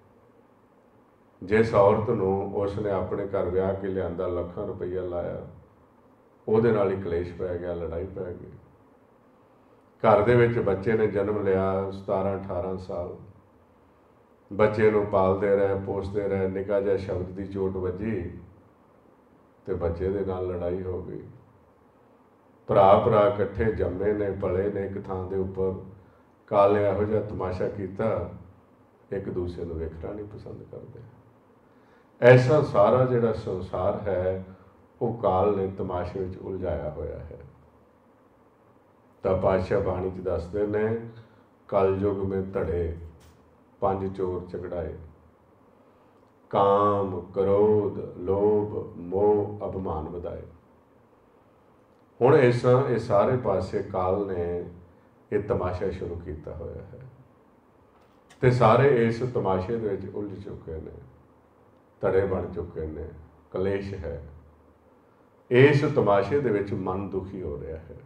ਜਿਸ ਔਰਤ ਨੂੰ ਉਸਨੇ ਆਪਣੇ ਘਰ ਵਿਆਹ ਕੇ ਲਿਆਂਦਾ, ਲੱਖਾਂ ਰੁਪਈਆ ਲਾਇਆ, ਉਹਦੇ ਨਾਲ ਹੀ ਕਲੇਸ਼ ਪੈ ਗਿਆ, ਲੜਾਈ ਪੈ ਗਈ। ਘਰ ਦੇ ਵਿੱਚ ਬੱਚੇ ਨੇ ਜਨਮ ਲਿਆ, 17-18 ਸਾਲ ਬੱਚੇ ਨੂੰ ਪਾਲਦੇ ਰਹੇ, ਪੋਸਦੇ ਰਹੇ, ਨਿੱਕਾ ਜਿਹਾ ਸ਼ਬਦ ਦੀ ਚੋਟ ਵੱਜੀ ਤੇ ਬੱਚੇ ਦੇ ਨਾਲ ਲੜਾਈ ਹੋ ਗਈ। ਭਰਾ ਇਕੱਠੇ ਜੰਮੇ ਨੇ, ਪਲੇ ਨੇ ਇੱਕ ਥਾਂ ਦੇ ਉੱਪਰ, ਕਾਲ ਨੇ ਇਹੋ ਜਿਹਾ ਤਮਾਸ਼ਾ ਕੀਤਾ, ਇੱਕ ਦੂਸਰੇ ਨੂੰ ਵੇਖਣਾ ਨਹੀਂ ਪਸੰਦ ਕਰਦੇ। ਐਸਾ ਸਾਰਾ ਜਿਹੜਾ ਸੰਸਾਰ ਹੈ, ਉਹ ਕਾਲ ਨੇ ਤਮਾਸ਼ੇ ਵਿੱਚ ਉਲਝਾਇਆ ਹੋਇਆ ਹੈ। ਤਾਂ ਪਾਤਸ਼ਾਹ ਬਾਣੀ 'ਚ ਦੱਸਦੇ ਨੇ, ਕਲਯੁਗ ਮੇਂ ਧੜੇ ਪੰਜ ਚੋਰ ਝਗੜਾਏ, ਕਾਮ, ਕ੍ਰੋਧ, ਲੋਭ, ਮੋਹ, ਅਭਿਮਾਨ ਵਧਾਏ। ਹੁਣ ਇਸ ਤਰ੍ਹਾਂ ਇਹ ਸਾਰੇ ਪਾਸੇ ਕਾਲ ਨੇ ਇਹ ਤਮਾਸ਼ਾ ਸ਼ੁਰੂ ਕੀਤਾ ਹੋਇਆ ਹੈ, ਤੇ ਸਾਰੇ ਇਸ ਤਮਾਸ਼ੇ ਦੇ ਵਿੱਚ ਉਲਝ ਚੁੱਕੇ ਨੇ, ਧੜੇ ਬਣ ਚੁੱਕੇ ਨੇ, ਕਲੇਸ਼ ਹੈ। ਇਸ ਤਮਾਸ਼ੇ ਦੇ ਵਿੱਚ ਮਨ ਦੁਖੀ ਹੋ ਰਿਹਾ ਹੈ।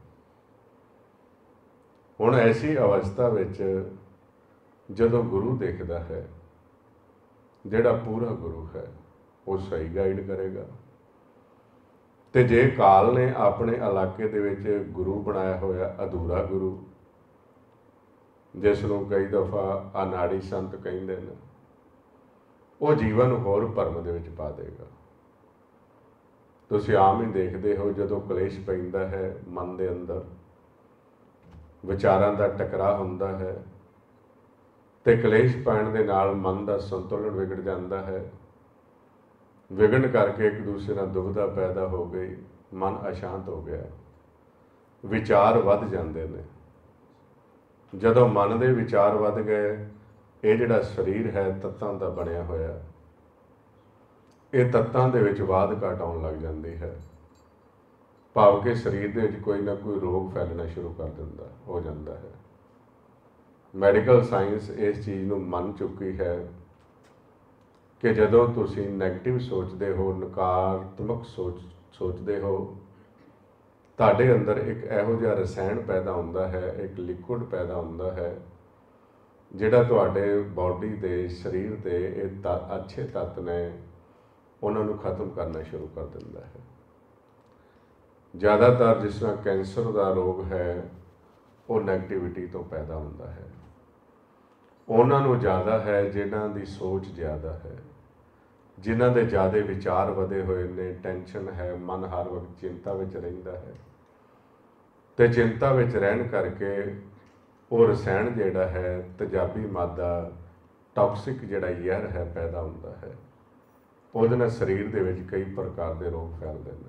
ਹੁਣ ਐਸੀ ਅਵਸਥਾ ਵਿੱਚ ਜਦੋਂ ਗੁਰੂ ਦੇਖਦਾ ਹੈ, ਜਿਹੜਾ ਪੂਰਾ ਗੁਰੂ ਹੈ, ਉਹ ਸਹੀ ਗਾਈਡ ਕਰੇਗਾ। ਤੇ ਜੇ ਕਾਲ ਨੇ ਆਪਣੇ ਇਲਾਕੇ ਦੇ ਵਿੱਚ ਗੁਰੂ ਬਣਾਇਆ ਹੋਇਆ ਅਧੂਰਾ ਗੁਰੂ, ਜਿਸ ਨੂੰ ਕਈ ਦਫਾ ਅਨਾੜੀ ਸੰਤ ਕਹਿੰਦੇ ਨੇ, ਉਹ ਜੀਵਨ ਨੂੰ ਹੋਰ ਭਰਮ ਦੇ ਵਿੱਚ ਪਾ ਦੇਗਾ। ਤੁਸੀਂ ਆਮ ਹੀ ਦੇਖਦੇ ਹੋ, ਜਦੋਂ ਕਲੇਸ਼ ਪੈਂਦਾ ਹੈ ਮਨ ਦੇ ਅੰਦਰ, ਵਿਚਾਰਾਂ ਦਾ ਟਕਰਾਅ ਹੁੰਦਾ ਹੈ, ਤੇ ਕਲੇਸ਼ ਪੈਣ ਦੇ ਨਾਲ ਮਨ ਦਾ ਸੰਤੁਲਨ ਵਿਗੜ ਜਾਂਦਾ ਹੈ। ਵਿਗੜਨ ਕਰਕੇ ਇੱਕ ਦੂਸਰੇ ਨਾਲ ਦੁਬਿਧਾ ਪੈਦਾ ਹੋ ਗਈ, ਮਨ ਅਸ਼ਾਂਤ ਹੋ ਗਿਆ, ਵਿਚਾਰ ਵੱਧ ਜਾਂਦੇ ਨੇ। ਜਦੋਂ ਮਨ ਦੇ ਵਿਚਾਰ ਵੱਧ ਗਏ, ਇਹ ਜਿਹੜਾ ਸਰੀਰ ਹੈ ਤੱਤਾਂ ਦਾ ਬਣਿਆ ਹੋਇਆ, ਇਹ ਤੱਤਾਂ ਦੇ ਵਿੱਚ ਵਾਧ ਘਾਟ ਆਉਣ ਲੱਗ ਜਾਂਦੀ ਹੈ। ਭਾਵ ਕਿ ਸਰੀਰ ਦੇ ਵਿੱਚ ਕੋਈ ਨਾ ਕੋਈ ਰੋਗ ਫੈਲਣਾ ਸ਼ੁਰੂ ਕਰ ਦਿੰਦਾ ਹੋ ਜਾਂਦਾ ਹੈ। ਮੈਡੀਕਲ ਸਾਇੰਸ ਇਸ ਚੀਜ਼ ਨੂੰ ਮੰਨ ਚੁੱਕੀ ਹੈ ਕਿ ਜਦੋਂ ਤੁਸੀਂ ਨੈਗੇਟਿਵ ਸੋਚਦੇ ਹੋ, ਨਕਾਰਾਤਮਕ ਸੋਚਦੇ ਹੋ, ਤੁਹਾਡੇ ਅੰਦਰ ਇੱਕ ਇਹੋ ਜਿਹਾ ਰਸਾਇਣ ਪੈਦਾ ਹੁੰਦਾ ਹੈ, ਇੱਕ ਲਿਕੁਇਡ ਪੈਦਾ ਹੁੰਦਾ ਹੈ, ਜਿਹੜਾ ਤੁਹਾਡੇ ਬਾਡੀ ਦੇ, ਸਰੀਰ ਦੇ ਇਹ ਅੱਛੇ ਤੱਤ ਨੇ, ਉਹਨਾਂ ਨੂੰ ਖਤਮ ਕਰਨਾ ਸ਼ੁਰੂ ਕਰ ਦਿੰਦਾ ਹੈ। ਜ਼ਿਆਦਾਤਰ ਜਿਸ ਤਰ੍ਹਾਂ ਕੈਂਸਰ ਦਾ ਰੋਗ ਹੈ, ਉਹ ਨੈਗੇਟਿਵਿਟੀ ਤੋਂ ਪੈਦਾ ਹੁੰਦਾ ਹੈ। ਉਹਨਾਂ ਨੂੰ ਜ਼ਿਆਦਾ ਹੈ ਜਿਨ੍ਹਾਂ ਦੀ ਸੋਚ ਜ਼ਿਆਦਾ ਹੈ, ਜਿਨ੍ਹਾਂ ਦੇ ਜ਼ਿਆਦਾ ਵਿਚਾਰ ਵਧੇ ਹੋਏ ਨੇ, ਟੈਨਸ਼ਨ ਹੈ, ਮਨ ਹਰ ਵਕਤ ਚਿੰਤਾ ਵਿੱਚ ਰਹਿੰਦਾ ਹੈ। ਤੇ ਚਿੰਤਾ ਵਿੱਚ ਰਹਿਣ ਕਰਕੇ ਉਹ ਰਸਾਇਣ ਜਿਹੜਾ ਹੈ, ਤੇਜ਼ਾਬੀ ਮਾਦਾ, ਟਾਕਸਿਕ ਜਿਹੜਾ ਜ਼ਹਿਰ ਹੈ ਪੈਦਾ ਹੁੰਦਾ ਹੈ। ਉਹਦੇ ਨਾਲ ਸਰੀਰ ਦੇ ਵਿੱਚ ਕਈ ਪ੍ਰਕਾਰ ਦੇ ਰੋਗ ਫੈਲਦੇ ਨੇ।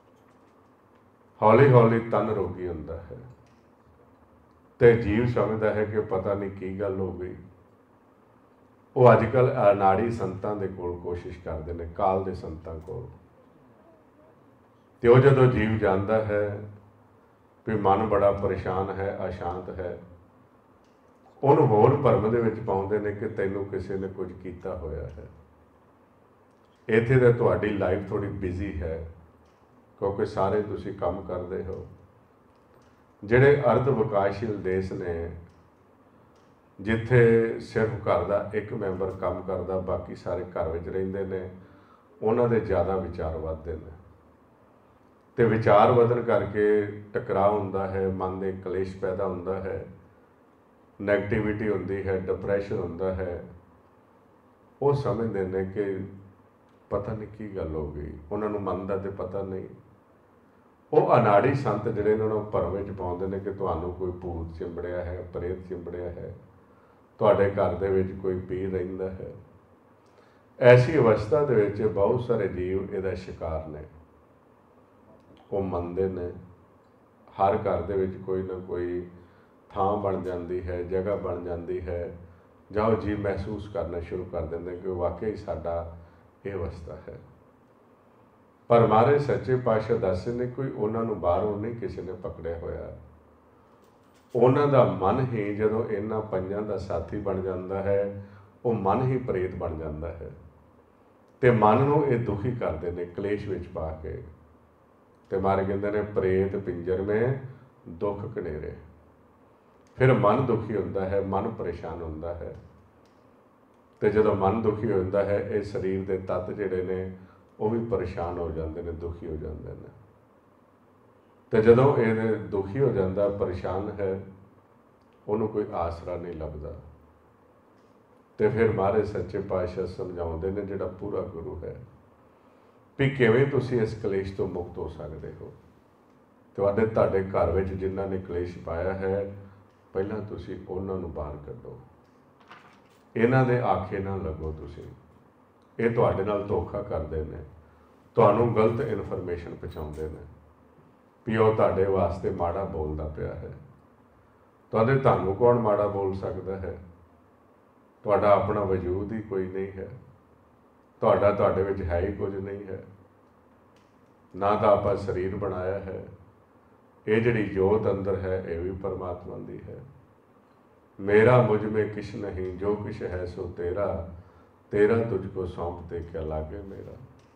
ਹੌਲੀ ਹੌਲੀ ਤਨ ਰੋਗੀ ਹੁੰਦਾ ਹੈ, ਤੇ ਜੀਵ ਸਮਝਦਾ ਹੈ ਕਿ ਪਤਾ ਨਹੀਂ ਕੀ ਗੱਲ ਹੋ ਗਈ। ਉਹ ਅੱਜ ਕੱਲ੍ਹ ਅਨਾੜੀ ਸੰਤਾਂ ਦੇ ਕੋਲ ਕੋਸ਼ਿਸ਼ ਕਰਦੇ ਨੇ, ਕਾਲ ਦੇ ਸੰਤਾਂ ਕੋਲ। ਤੇ ਉਹ ਜਦੋਂ ਜੀਵ ਜਾਣਦਾ ਹੈ ਵੀ ਮਨ ਬੜਾ ਪਰੇਸ਼ਾਨ ਹੈ, ਅਸ਼ਾਂਤ ਹੈ, ਉਹਨੂੰ ਹੋਰ ਭਰਮ ਦੇ ਵਿੱਚ ਪਾਉਂਦੇ ਨੇ ਕਿ ਤੈਨੂੰ ਕਿਸੇ ਨੇ ਕੁਝ ਕੀਤਾ ਹੋਇਆ ਹੈ। ਇੱਥੇ ਤਾਂ ਤੁਹਾਡੀ ਲਾਈਫ ਥੋੜ੍ਹੀ ਬਿਜ਼ੀ ਹੈ, ਕਿਉਂਕਿ ਸਾਰੇ ਤੁਸੀਂ ਕੰਮ ਕਰਦੇ ਹੋ। ਜਿਹੜੇ ਅਰਧ ਵਿਕਾਸਸ਼ੀਲ ਦੇਸ਼ ਨੇ, ਜਿੱਥੇ ਸਿਰਫ ਘਰ ਦਾ ਇੱਕ ਮੈਂਬਰ ਕੰਮ ਕਰਦਾ, ਬਾਕੀ ਸਾਰੇ ਘਰ ਵਿੱਚ ਰਹਿੰਦੇ ਨੇ, ਉਹਨਾਂ ਦੇ ਜ਼ਿਆਦਾ ਵਿਚਾਰ ਵੱਧਦੇ ਨੇ। ਤੇ ਵਿਚਾਰ ਵਧਣ ਕਰਕੇ ਟਕਰਾਅ ਹੁੰਦਾ ਹੈ, ਮਨ ਦੇ ਕਲੇਸ਼ ਪੈਦਾ ਹੁੰਦਾ ਹੈ, ਨੈਗੇਟਿਵਿਟੀ ਹੁੰਦੀ ਹੈ, ਡਿਪਰੈਸ਼ਨ ਹੁੰਦਾ ਹੈ। ਉਹ ਸਮਝਦੇ ਨੇ ਕਿ ਪਤਾ ਨਹੀਂ ਕੀ ਗੱਲ ਹੋ ਗਈ, ਉਹਨਾਂ ਨੂੰ ਮਨ ਦਾ ਤੇ ਪਤਾ ਨਹੀਂ। ਉਹ ਅਨਾੜੀ ਸੰਤ ਜਿਹੜੇ ਨੇ, ਉਹਨਾਂ ਨੂੰ ਭਰਮ ਵਿੱਚ ਪਾਉਂਦੇ ਨੇ ਕਿ ਤੁਹਾਨੂੰ ਕੋਈ ਭੂਤ ਚਿੰਬੜਿਆ ਹੈ, ਪ੍ਰੇਤ ਚਿੰਬੜਿਆ ਹੈ, ਤੁਹਾਡੇ ਘਰ ਦੇ ਵਿੱਚ ਕੋਈ ਪੀਰ ਰਹਿੰਦਾ ਹੈ। ਐਸੀ ਅਵਸਥਾ ਦੇ ਵਿੱਚ ਬਹੁਤ ਸਾਰੇ ਜੀਵ ਇਹਦਾ ਸ਼ਿਕਾਰ ਨੇ। ਉਹ ਮੰਨਦੇ ਨੇ ਹਰ ਘਰ ਦੇ ਵਿੱਚ ਕੋਈ ਨਾ ਕੋਈ ਥਾਂ ਬਣ ਜਾਂਦੀ ਹੈ, ਜਗ੍ਹਾ ਬਣ ਜਾਂਦੀ ਹੈ, ਜਾਂ ਉਹ ਜੀਵ ਮਹਿਸੂਸ ਕਰਨਾ ਸ਼ੁਰੂ ਕਰ ਦਿੰਦੇ ਕਿ ਵਾਕਈ ਸਾਡਾ ਇਹ ਅਵਸਥਾ ਹੈ। ਪਰ ਮਹਾਰਾਜ ਸੱਚੇ ਪਾਤਸ਼ਾਹ ਦੱਸਦੇ ਨੇ ਕੋਈ ਉਹਨਾਂ ਨੂੰ ਬਾਹਰੋਂ ਨਹੀਂ ਕਿਸੇ ਨੇ ਪਕੜਿਆ ਹੋਇਆ। ਉਹਨਾਂ ਦਾ ਮਨ ਹੀ ਜਦੋਂ ਇਹਨਾਂ ਪੰਜਾਂ ਦਾ ਸਾਥੀ ਬਣ ਜਾਂਦਾ ਹੈ, ਉਹ ਮਨ ਹੀ ਪ੍ਰੇਤ ਬਣ ਜਾਂਦਾ ਹੈ। ਤੇ ਮਨ ਨੂੰ ਇਹ ਦੁਖੀ ਕਰਦੇ ਨੇ ਕਲੇਸ਼ ਵਿੱਚ ਪਾ ਕੇ। ਤੇ ਮਹਾਰਾਜ ਕਹਿੰਦੇ ਨੇ ਪ੍ਰੇਤ ਪਿੰਜਰ ਮੇਂ ਦੁੱਖ ਘਨੇਰੇ। ਫਿਰ ਮਨ ਦੁਖੀ ਹੁੰਦਾ ਹੈ, ਮਨ ਪਰੇਸ਼ਾਨ ਹੁੰਦਾ ਹੈ। ਤੇ ਜਦੋਂ ਮਨ ਦੁਖੀ ਹੋ ਜਾਂਦਾ ਹੈ, ਇਹ ਸਰੀਰ ਦੇ ਤੱਤ ਜਿਹੜੇ ਨੇ ਉਹ ਵੀ ਪਰੇਸ਼ਾਨ ਹੋ ਜਾਂਦੇ ਨੇ, ਦੁਖੀ ਹੋ ਜਾਂਦੇ ਨੇ। ਤੇ ਜਦੋਂ ਇਹ ਦੁਖੀ ਹੋ ਜਾਂਦਾ, ਪਰੇਸ਼ਾਨ ਹੈ, ਉਹਨੂੰ ਕੋਈ ਆਸਰਾ ਨਹੀਂ ਲੱਭਦਾ। ਤੇ ਫਿਰ ਮਹਾਰਾਜ ਸੱਚੇ ਪਾਤਸ਼ਾਹ ਸਮਝਾਉਂਦੇ ਨੇ, ਜਿਹੜਾ ਪੂਰਾ ਗੁਰੂ ਹੈ, ਵੀ ਕਿਵੇਂ ਤੁਸੀਂ ਇਸ ਕਲੇਸ਼ ਤੋਂ ਮੁਕਤ ਹੋ ਸਕਦੇ ਹੋ। ਤੁਹਾਡੇ ਘਰ ਵਿੱਚ ਜਿਨ੍ਹਾਂ ਨੇ ਕਲੇਸ਼ ਪਾਇਆ ਹੈ, ਪਹਿਲਾਂ ਤੁਸੀਂ ਉਹਨਾਂ ਨੂੰ ਬਾਹਰ ਕੱਢੋ। ਇਹਨਾਂ ਦੇ ਆਖੇ ਨਾ ਲੱਗੋ ਤੁਸੀਂ। ਇਹ ਤੁਹਾਡੇ ਨਾਲ ਧੋਖਾ ਕਰਦੇ ਨੇ, ਤੁਹਾਨੂੰ ਗਲਤ ਇਨਫੋਰਮੇਸ਼ਨ ਪਹੁੰਚਾਉਂਦੇ ਨੇ ਵੀ ਉਹ ਤੁਹਾਡੇ ਵਾਸਤੇ ਮਾੜਾ ਬੋਲਦਾ ਪਿਆ ਹੈ। ਤੁਹਾਨੂੰ ਕੌਣ ਮਾੜਾ ਬੋਲ ਸਕਦਾ ਹੈ? ਤੁਹਾਡਾ ਆਪਣਾ ਵਜੂਦ ਹੀ ਕੋਈ ਨਹੀਂ ਹੈ। ਤੁਹਾਡੇ ਵਿੱਚ ਹੈ ਹੀ ਕੁਝ ਨਹੀਂ ਹੈ। ਨਾ ਤਾਂ ਆਪਾਂ ਸਰੀਰ ਬਣਾਇਆ ਹੈ। ਇਹ ਜਿਹੜੀ ਜੋਤ ਅੰਦਰ ਹੈ, ਇਹ ਵੀ ਪਰਮਾਤਮਾ ਦੀ ਹੈ। ਮੇਰਾ ਮੁਝ ਮੇਂ ਕਿਛ ਨਹੀਂ, ਜੋ ਕਿਛ ਹੈ ਸੋ ਤੇਰਾ, ਤੇਰਾ ਤੁਝ ਕੋ ਸੌਂਪ ਦੇ ਕੇ ਲਾਗੇ ਮੇਰਾ।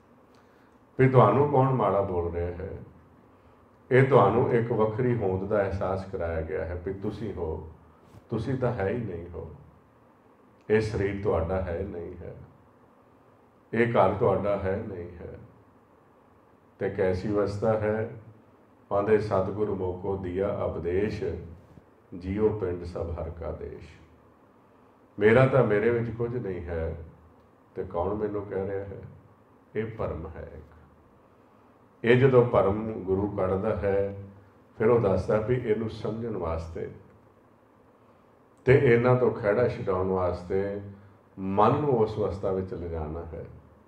ਵੀ ਤੁਹਾਨੂੰ ਕੌਣ ਮਾੜਾ ਬੋਲ ਰਿਹਾ ਹੈ? ਇਹ ਤੁਹਾਨੂੰ ਇੱਕ ਵੱਖਰੀ ਹੋਂਦ ਦਾ ਅਹਿਸਾਸ ਕਰਾਇਆ ਗਿਆ ਹੈ ਵੀ ਤੁਸੀਂ ਹੋ। ਤੁਸੀਂ ਤਾਂ ਹੈ ਹੀ ਨਹੀਂ ਹੋ। ਇਹ ਸਰੀਰ ਤੁਹਾਡਾ ਹੈ ਨਹੀਂ ਹੈ। ਇਹ ਘਰ ਤੁਹਾਡਾ ਹੈ ਨਹੀਂ ਹੈ। ਤੇ ਕੈਸੀ ਅਵਸਥਾ ਹੈ? ਆਂਦੇ ਸਤਿਗੁਰ ਮੋਕੋ ਦਿਆ ਉਪਦੇਸ਼, ਜੀਓ ਪਿੰਡ ਸਭ ਹਰ ਕਾ ਦੇਸ਼। ਮੇਰਾ ਤਾਂ ਮੇਰੇ ਵਿੱਚ ਕੁਝ ਨਹੀਂ ਹੈ, ਤੇ ਕੌਣ ਮੈਨੂੰ ਕਹਿ ਰਿਹਾ ਹੈ? ਇਹ ਭਰਮ ਹੈ ਇੱਕ। ਇਹ ਜਦੋਂ ਭਰਮ ਗੁਰੂ ਕੱਢਦਾ ਹੈ, ਫਿਰ ਉਹ ਦੱਸਦਾ ਵੀ ਇਹਨੂੰ ਸਮਝਣ ਵਾਸਤੇ ਤੇ ਇਹਨਾਂ ਤੋਂ ਖਹਿੜਾ ਛਡਾਉਣ ਵਾਸਤੇ ਮਨ ਨੂੰ ਉਸ ਅਵਸਥਾ ਵਿੱਚ ਲਿਜਾਣਾ ਹੈ।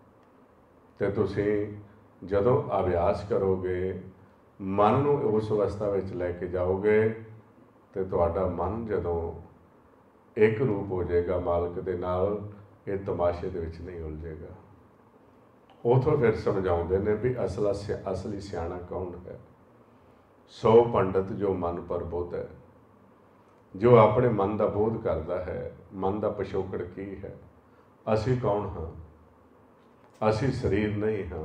ਤੇ ਤੁਸੀਂ ਜਦੋਂ ਅਭਿਆਸ ਕਰੋਗੇ, ਮਨ ਨੂੰ ਉਸ ਅਵਸਥਾ ਵਿੱਚ ਲੈ ਕੇ ਜਾਓਗੇ, ਤੇ ਤੁਹਾਡਾ ਮਨ ਜਦੋਂ ਇੱਕ ਰੂਪ ਹੋ ਜਾਏਗਾ ਮਾਲਕ ਦੇ ਨਾਲ, ਇਹ ਤਮਾਸ਼ੇ ਦੇ ਵਿੱਚ ਨਹੀਂ ਉਲਝੇਗਾ। ਉਥੋਂ ਫਿਰ ਸਮਝਾਉਂਦੇ ਨੇ ਵੀ ਅਸਲੀ ਸਿਆਣਾ ਕੌਣ ਹੈ? ਸੋ ਪੰਡਤ ਜੋ ਮਨ ਪਰ ਬੁੱਧ ਹੈ, ਜੋ ਆਪਣੇ ਮਨ ਦਾ ਬੋਧ ਕਰਦਾ ਹੈ। ਮਨ ਦਾ ਪਿਛੋਕੜ ਕੀ ਹੈ? ਅਸੀਂ ਕੌਣ ਹਾਂ? ਅਸੀਂ ਸਰੀਰ ਨਹੀਂ ਹਾਂ,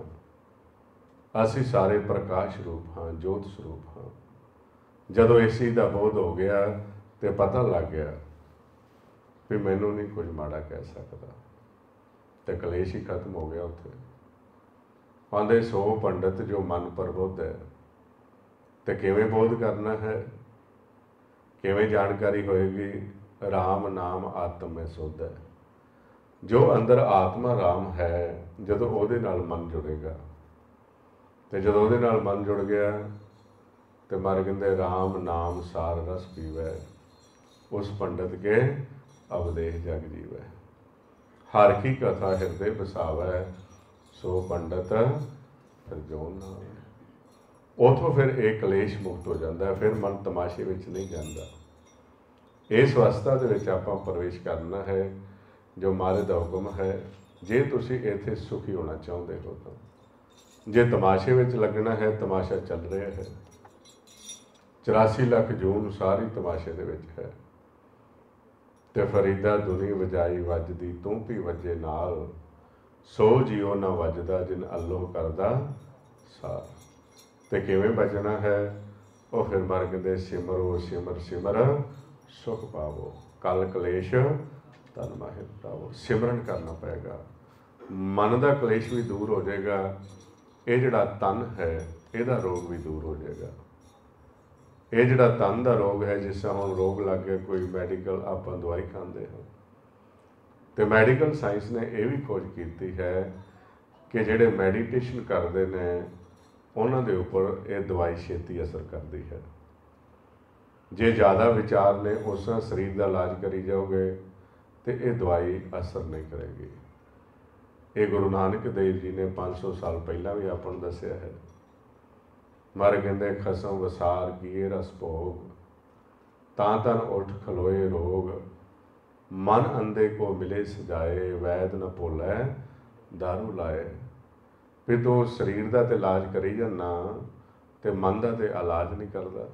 ਅਸੀਂ ਸਾਰੇ ਪ੍ਰਕਾਸ਼ ਰੂਪ ਹਾਂ, ਜੋਤ ਸਰੂਪ ਹਾਂ। ਜਦੋਂ ਇਸ ਚੀਜ਼ ਦਾ ਬੋਧ ਹੋ ਗਿਆ ਤੇ ਪਤਾ ਲੱਗ ਗਿਆ ਵੀ ਮੈਨੂੰ ਨਹੀਂ ਕੁਝ ਮਾੜਾ ਕਹਿ ਸਕਦਾ, ਤੇ ਕਲੇਸ਼ ਹੀ ਖਤਮ ਹੋ ਗਿਆ ਉੱਥੇ। ਆਂਦੇ ਸੋ ਪੰਡਤ ਜੋ ਮਨ ਪਰ ਬੁੱਧ ਹੈ। ਤੇ ਕਿਵੇਂ ਬੋਧ ਕਰਨਾ ਹੈ? ਕਿਵੇਂ ਜਾਣਕਾਰੀ ਹੋਏਗੀ? ਰਾਮ ਨਾਮ ਆਤਮ ਮੈਂ ਸੁਧ ਹੈ। ਜੋ ਅੰਦਰ ਆਤਮਾ ਰਾਮ ਹੈ, ਜਦੋਂ ਉਹਦੇ ਨਾਲ ਮਨ ਜੁੜੇਗਾ, ਤੇ ਜਦੋਂ ਉਹਦੇ ਨਾਲ ਮਨ ਜੁੜ ਗਿਆ ਤੇ ਮਰ ਕਹਿੰਦੇ ਰਾਮ ਨਾਮ ਸਾਰ ਰਸ ਪੀਵੈ, ਉਸ ਪੰਡਤ ਕੇ ਅਵਦੇਹ ਜਗ ਜੀਵੈ। ਹਰ ਕੀ ਕਥਾ ਹਿਰਦੇ ਵਸਾਵੈ, ਸੋ ਪੰਡਤ ਫਿਰ ਜੋਨ ਨਾ ਹੋਵੇ। ਉਥੋਂ ਫਿਰ ਇਹ ਕਲੇਸ਼ ਮੁਕਤ ਹੋ ਜਾਂਦਾ, ਫਿਰ ਮਨ ਤਮਾਸ਼ੇ ਵਿੱਚ ਨਹੀਂ ਜਾਂਦਾ। ਇਸ ਅਵਸਥਾ ਦੇ ਵਿੱਚ ਆਪਾਂ ਪ੍ਰਵੇਸ਼ ਕਰਨਾ ਹੈ, ਜੋ ਮਹਾਰਾਜ ਦਾ ਹੁਕਮ ਹੈ। ਜੇ ਤੁਸੀਂ ਇੱਥੇ ਸੁਖੀ ਹੋਣਾ ਚਾਹੁੰਦੇ ਹੋ ਤਾਂ, ਜੇ ਤਮਾਸ਼ੇ ਵਿੱਚ ਲੱਗਣਾ ਹੈ, ਤਮਾਸ਼ਾ ਚੱਲ ਰਿਹਾ ਹੈ, 84 ਲੱਖ ਜੂਨ ਸਾਰੀ ਤਮਾਸ਼ੇ ਦੇ ਵਿੱਚ ਹੈ। ਤੇ ਫਰੀਦਾ ਦੁਨੀ ਵਜਾਈ ਵੱਜਦੀ, ਤੂੰ ਵੀ ਵੱਜੇ ਨਾਲ, ਸੋ ਜਿਉ ਨਾ ਵੱਜਦਾ ਜਿਨ ਅੱਲੋ ਕਰਦਾ ਸਾਰ। ਤੇ ਕਿਵੇਂ ਬਚਣਾ ਹੈ? ਉਹ ਫਿਰ ਮਰ ਕਹਿੰਦੇ ਸਿਮਰੋ ਸਿਮਰ ਸਿਮਰ ਸੁਖ ਪਾਵੋ, ਕਲ ਕਲੇਸ਼ ਤਨ ਮਾਹਿ ਪਾਵੋ। ਸਿਮਰਨ ਕਰਨਾ ਪਏਗਾ, ਮਨ ਦਾ ਕਲੇਸ਼ ਵੀ ਦੂਰ ਹੋ ਜਾਏਗਾ। ਇਹ ਜਿਹੜਾ ਤਨ ਹੈ, ਇਹਦਾ ਰੋਗ ਵੀ ਦੂਰ ਹੋ ਜਾਏਗਾ। ਇਹ ਜਿਹੜਾ ਤਨ ਦਾ ਰੋਗ ਹੈ, ਜਿਸ ਤਰ੍ਹਾਂ ਹੁਣ ਰੋਗ ਲੱਗ ਗਿਆ ਕੋਈ ਮੈਡੀਕਲ, ਆਪਾਂ ਦਵਾਈ ਖਾਂਦੇ ਹਾਂ, ਤੇ ਮੈਡੀਕਲ ਸਾਇੰਸ ਨੇ ਇਹ ਵੀ ਖੋਜ ਕੀਤੀ ਹੈ ਕਿ ਜਿਹੜੇ ਮੈਡੀਟੇਸ਼ਨ ਕਰਦੇ ਨੇ, ਉਹਨਾਂ ਦੇ ਉੱਪਰ ਇਹ ਦਵਾਈ ਛੇਤੀ ਅਸਰ ਕਰਦੀ ਹੈ। ਜੇ ਜ਼ਿਆਦਾ ਵਿਚਾਰ ਨੇ, ਉਸ ਤਰ੍ਹਾਂ ਸਰੀਰ ਦਾ ਇਲਾਜ ਕਰੀ ਜਾਓਗੇ ਤੇ ਇਹ ਦਵਾਈ ਅਸਰ ਨਹੀਂ ਕਰੇਗੀ। ਇਹ ਗੁਰੂ ਨਾਨਕ ਦੇਵ ਜੀ ਨੇ 500 ਸਾਲ ਪਹਿਲਾਂ ਵੀ ਆਪਾਂ ਨੂੰ ਦੱਸਿਆ ਹੈ। ਮਰ ਕਹਿੰਦੇ ਖਸਮ ਵਸਾਰ ਕੀਏ ਰਸ ਭੋਗ, ਤਾਂ ਤਨ ਉੱਠ ਖਲੋਏ ਰੋਗ, ਮਨ ਅੰਧੇ ਕੋ ਮਿਲੇ ਸਜਾਏ, ਵੈਦ ਨ ਭੋਲੈ ਦਾਰੂ ਲਾਏ। ਵੀ ਤੂੰ ਸਰੀਰ ਦਾ ਤੇ ਇਲਾਜ ਕਰੀ ਜਾਂਦਾ, ਤੇ ਮਨ ਦਾ ਤੇ ਇਲਾਜ ਨਹੀਂ ਕਰਦਾ।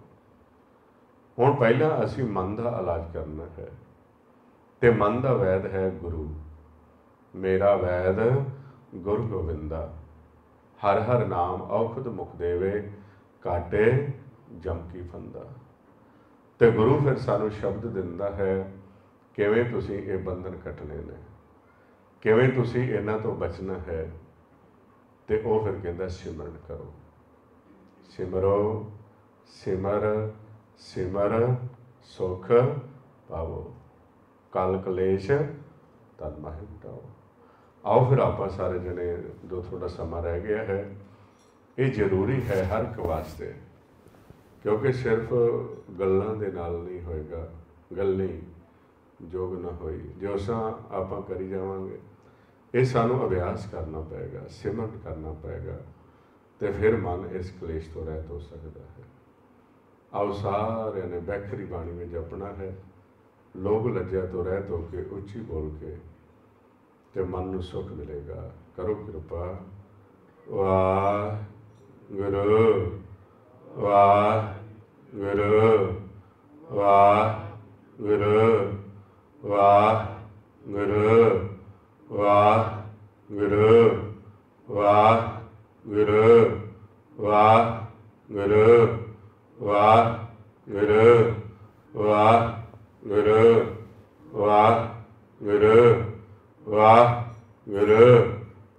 ਹੁਣ ਪਹਿਲਾਂ ਅਸੀਂ ਮਨ ਦਾ ਇਲਾਜ ਕਰਨਾ ਹੈ, ਤੇ ਮਨ ਦਾ ਵੈਦ ਹੈ ਗੁਰੂ। ਮੇਰਾ ਵੈਦ ਗੁਰ ਗੋਬਿੰਦਾ, ਹਰ ਹਰ ਨਾਮ ਔਖਦ ਮੁਖ ਦੇਵੇ, ਕਾਟੇ ਜਮ ਕੀ ਫੰਦਾ। ਤੇ ਗੁਰੂ ਫਿਰ ਸਾਨੂੰ ਸ਼ਬਦ ਦਿੰਦਾ ਹੈ, ਕਿਵੇਂ ਤੁਸੀਂ ਇਹ ਬੰਧਨ ਕੱਟਣੇ ਨੇ, ਕਿਵੇਂ ਤੁਸੀਂ ਇਹਨਾਂ ਤੋਂ ਬਚਣਾ ਹੈ। ਤੇ ਉਹ ਫਿਰ ਕਹਿੰਦਾ ਸਿਮਰਨ ਕਰੋ, ਸਿਮਰੋ ਸਿਮਰ ਸਿਮਰ ਸੁਖ ਪਾਵੋ, ਕਲ ਕਲੇਸ਼ ਤਨ ਮਾਹਿ ਮਿਟਾਓ। ਆਓ ਫਿਰ ਆਪਾਂ ਸਾਰੇ ਜਣੇ, ਜੋ ਥੋੜਾ ਸਮਾਂ ਰਹਿ ਗਿਆ ਹੈ, ਇਹ ਜ਼ਰੂਰੀ ਹੈ ਹਰ ਇੱਕ ਵਾਸਤੇ, ਕਿਉਂਕਿ ਸਿਰਫ ਗੱਲਾਂ ਦੇ ਨਾਲ ਨਹੀਂ ਹੋਏਗਾ। ਗੱਲ ਨਹੀਂ ਜੋਗ ਨਾ ਹੋਈ, ਜੋ ਸਾਂ ਆਪਾਂ ਕਰੀ ਜਾਵਾਂਗੇ। ਇਹ ਸਾਨੂੰ ਅਭਿਆਸ ਕਰਨਾ ਪਏਗਾ, ਸਿਮਰਨ ਕਰਨਾ ਪਏਗਾ, ਤੇ ਫਿਰ ਮਨ ਇਸ ਕਲੇਸ਼ ਤੋਂ ਰਹਿਤ ਹੋ ਸਕਦਾ ਹੈ। ਆਓ ਸਾਰਿਆਂ ਨੇ ਬੈਖਰੀ ਬਾਣੀ ਵਿੱਚ ਜਪਣਾ ਹੈ, ਲੋਕ ਲੱਜਿਆ ਤੋਂ ਰਹਿਤ ਹੋ ਕੇ ਉੱਚੀ ਬੋਲ ਕੇ, ਤੇ ਮਨ ਨੂੰ ਸੁੱਖ ਮਿਲੇਗਾ। ਕਰੋ ਕਿਰਪਾ। ਵਾਹਿਗੁਰੂ ਵਾਹਿਗੁਰੂ ਵਾਹਿਗੁਰੂ ਵਾਹਿਗੁਰੂ ਵਾਹਿਗੁਰੂ ਵਾਹਿਗੁਰੂ ਵਾਹਿਗੁਰੂ ਵਾਹਿਗੁਰੂ ਵਾਹਿਗੁਰੂ ਵਾਹਿਗੁਰੂ ਵਾਹਿਗੁਰੂ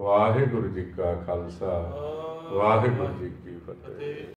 ਵਾਹਿਗੁਰੂ ਜੀ ਕਾ ਖਾਲਸਾ, ਵਾਹਿਗੁਰੂ ਜੀ ਕੀ ਫਤਿਹ।